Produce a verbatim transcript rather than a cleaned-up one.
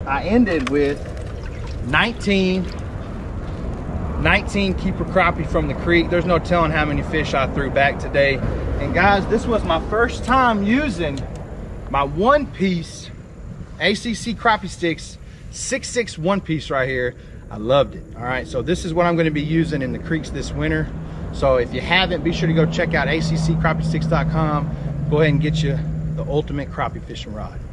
I ended with nineteen, nineteen keeper crappie from the creek. There's no telling how many fish I threw back today. And guys, this was my first time using my one piece A C C crappie sticks, six six one piece right here. I loved it. All right, so this is what I'm going to be using in the creeks this winter. So if you haven't, be sure to go check out A C C crappie sticks dot com. Go ahead and get you the ultimate crappie fishing rod.